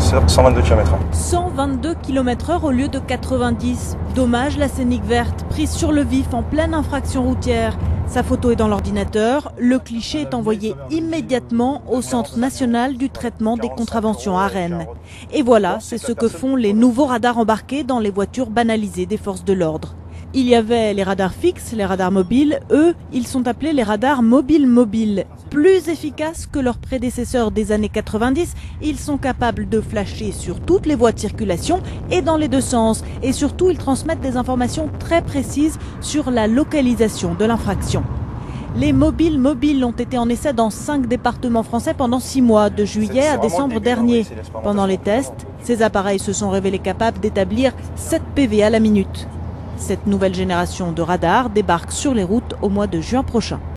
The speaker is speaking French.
122 km/h. 122 km/h au lieu de 90. Dommage, la scénique verte, prise sur le vif en pleine infraction routière. Sa photo est dans l'ordinateur. Le cliché est envoyé immédiatement au Centre national du traitement des contraventions à Rennes. Et voilà, c'est ce que font les nouveaux radars embarqués dans les voitures banalisées des forces de l'ordre. Il y avait les radars fixes, les radars mobiles. Eux, ils sont appelés les radars mobiles. Plus efficaces que leurs prédécesseurs des années 90, ils sont capables de flasher sur toutes les voies de circulation et dans les deux sens. Et surtout, ils transmettent des informations très précises sur la localisation de l'infraction. Les mobiles ont été en essai dans 5 départements français pendant 6 mois, de juillet à décembre dernier. Pendant les tests, ces appareils se sont révélés capables d'établir 7 PV à la minute. Cette nouvelle génération de radars débarque sur les routes au mois de juin prochain.